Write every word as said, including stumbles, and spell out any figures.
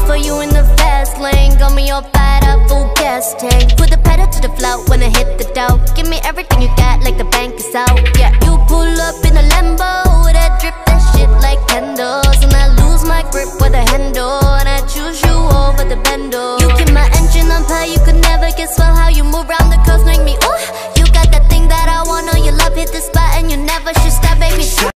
for you in the fast lane. Got me all fired up, full gas tank. Put the pedal to the floor when I hit the dough. Give me everything you got like the bank is out. Yeah, you pull up in a Lambo, that drip that shit like candles. And I lose my grip with a handle, and I choose you over the bando. You keep my engine on fire, you could never guess well how you move around the curves make me ooh. You got that thing that I want, oh, your love hit the spot and you never should stop, baby.